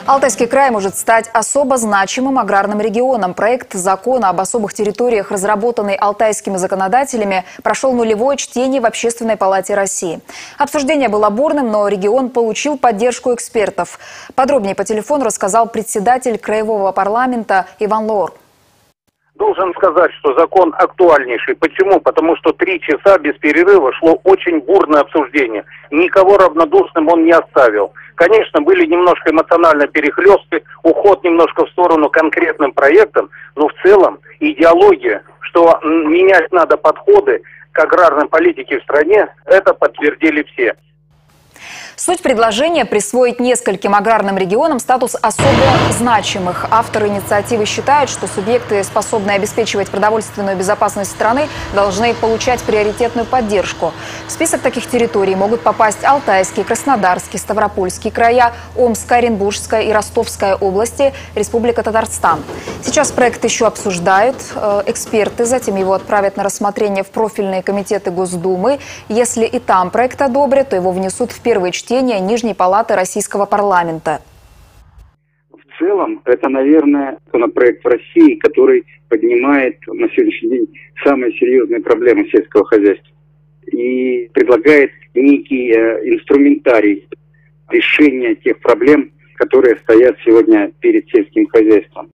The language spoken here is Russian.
Алтайский край может стать особо значимым аграрным регионом. Проект закона об особых территориях, разработанный алтайскими законодателями, прошел нулевое чтение в Общественной палате России. Обсуждение было бурным, но регион получил поддержку экспертов. Подробнее по телефону рассказал председатель краевого парламента Иван Лоор. Должен сказать, что закон актуальнейший. Почему? Потому что 3 часа без перерыва шло очень бурное обсуждение. Никого равнодушным он не оставил. Конечно, были немножко эмоционально перехлесты, уход немножко в сторону конкретным проектам, но в целом идеология, что менять надо подходы к аграрной политике в стране, это подтвердили все. Суть предложения – присвоить нескольким аграрным регионам статус особо значимых. Авторы инициативы считают, что субъекты, способные обеспечивать продовольственную безопасность страны, должны получать приоритетную поддержку. В список таких территорий могут попасть Алтайский, Краснодарский, Ставропольский края, Омская, Оренбургская и Ростовская области, Республика Татарстан. Сейчас проект еще обсуждают эксперты, затем его отправят на рассмотрение в профильные комитеты Госдумы. Если и там проект одобрят, то его внесут в первое чтение Нижней палаты Российского парламента. В целом, это, наверное, законопроект в России, который поднимает на сегодняшний день самые серьезные проблемы сельского хозяйства и предлагает некий инструментарий решения тех проблем, которые стоят сегодня перед сельским хозяйством.